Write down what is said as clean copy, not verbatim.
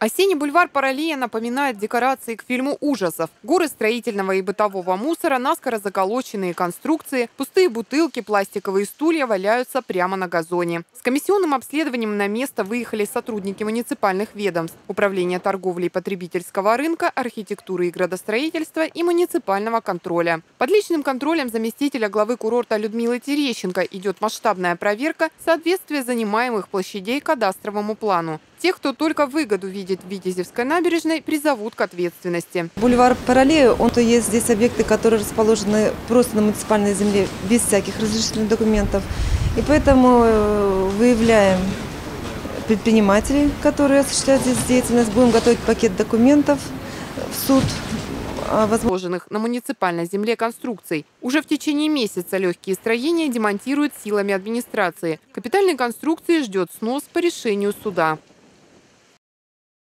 Осенний бульвар Параллея напоминает декорации к фильму ужасов. Горы строительного и бытового мусора, наскоро заколоченные конструкции, пустые бутылки, пластиковые стулья валяются прямо на газоне. С комиссионным обследованием на место выехали сотрудники муниципальных ведомств, Управления торговли и потребительского рынка, архитектуры и градостроительства и муниципального контроля. Под личным контролем заместителя главы курорта Людмилы Терещенко идет масштабная проверка соответствия занимаемых площадей кадастровому плану. Тех, кто только выгоду видит в Витязевской набережной, призовут к ответственности. Бульвар Параллея, он-то есть здесь объекты, которые расположены просто на муниципальной земле без всяких разрешительных документов. И поэтому выявляем предпринимателей, которые осуществляют здесь деятельность. Будем готовить пакет документов в суд. Возложенных на муниципальной земле конструкций. Уже в течение месяца легкие строения демонтируют силами администрации. Капитальной конструкции ждет снос по решению суда.